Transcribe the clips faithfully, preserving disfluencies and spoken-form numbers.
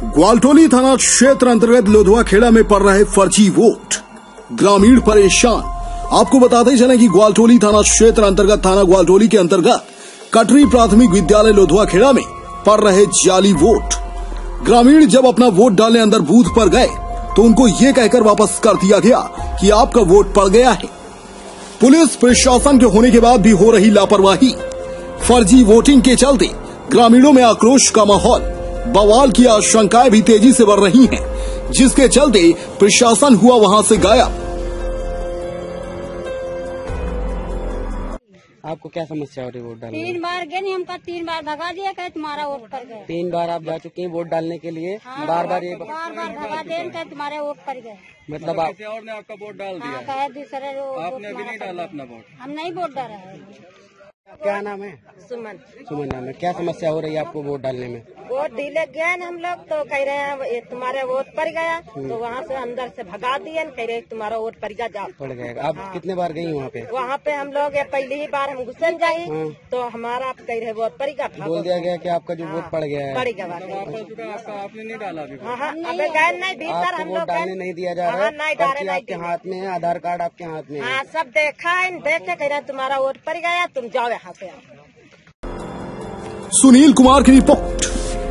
ग्वालटोली थाना क्षेत्र अंतर्गत लोधवा खेड़ा में पड़ रहे फर्जी वोट, ग्रामीण परेशान। आपको बताते चलें कि ग्वालटोली थाना क्षेत्र अंतर्गत थाना ग्वालटोली के अंतर्गत कटरी प्राथमिक विद्यालय लोधवा खेड़ा में पड़ रहे जाली वोट। ग्रामीण जब अपना वोट डालने अंदर बूथ पर गए तो उनको ये कहकर वापस कर दिया गया कि आपका वोट पड़ गया है। पुलिस प्रशासन के होने के बाद भी हो रही लापरवाही, फर्जी वोटिंग के चलते ग्रामीणों में आक्रोश का माहौल, बवाल की आशंकाएं भी तेजी से बढ़ रही हैं, जिसके चलते प्रशासन हुआ वहां से गायब। आपको क्या समस्या हो रही है वोट डालने? तीन बार गए, हमका तीन बार भगा दिया, कहे तुम्हारा वोट पड़ गया। तीन बार आप जा चुके हैं वोट डालने के लिए? हाँ, बार बार ये बार बार भगा दे, कहे तुम्हारे वोट पड़ गए। मतलब आप किसी और ने आपका वोट डाल दिया? हाँ, कहे दूसरे आपने अभी नहीं डाला अपना वोट? हम नहीं वोट डाला है। क्या नाम है? सुमन। सुमन नाम है। क्या समस्या हो रही है आपको वोट डालने में? वोट दिले गए हम लोग तो कह रहे हैं ये तुम्हारे वोट पड़ गया, तो वहाँ से अंदर से भगा दिए, कह रहे तुम्हारा वोट पड़ गया, जाओ। पड़ गया। आप हाँ। कितने बार गई वहाँ पे? वहाँ पे हम लोग पहली ही बार हम घुसन जाये तो हमारा आप कह रहे वोट पड़ गया, बोल दिया गया कि आपका जो वोट पड़ गया है। पड़ गया। आपका आपने नहीं डाला अभी? हाँ हाँ, अबे गए नहीं भीतर आपको हम वोट लोग डालने नहीं दिया जा रहा है? नहीं डाले, आपके हाथ में है, आधार कार्ड आपके हाथ में है। हाँ, सब देखा है, देखे कह रहे तुम्हारा वोट पड़ गया, तुम जाओ यहाँ से। सुनील कुमार की रिपोर्ट।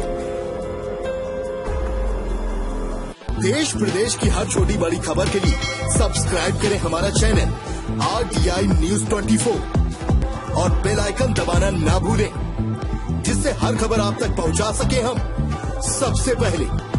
देश प्रदेश की हर छोटी बड़ी खबर के लिए सब्सक्राइब करें हमारा channel R T I news twenty four और बेल आइकन दबाना ना भूलें, जिससे हर खबर आप तक पहुंचा सके हम सबसे पहले।